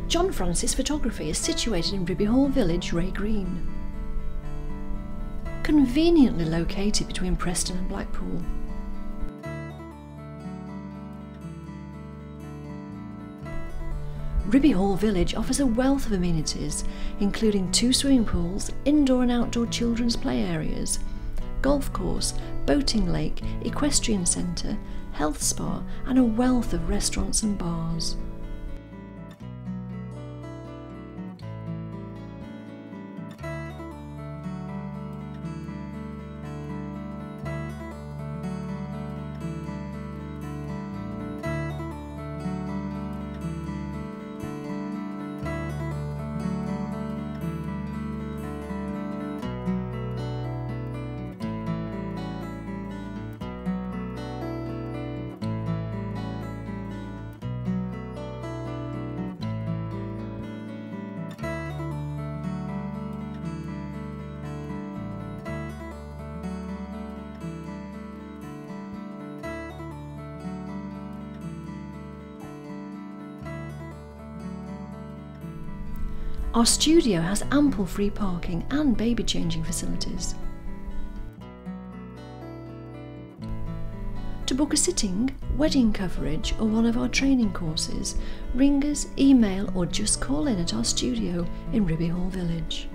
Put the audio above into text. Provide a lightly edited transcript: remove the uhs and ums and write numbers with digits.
John Francis Photography is situated in Ribby Hall Village, Wrea Green. Conveniently located between Preston and Blackpool. Ribby Hall Village offers a wealth of amenities, including 2 swimming pools, indoor and outdoor children's play areas, golf course, boating lake, equestrian centre, health spa and a wealth of restaurants and bars. Our studio has ample free parking and baby changing facilities. To book a sitting, wedding coverage or one of our training courses, ring us, email or just call in at our studio in Ribby Hall Village.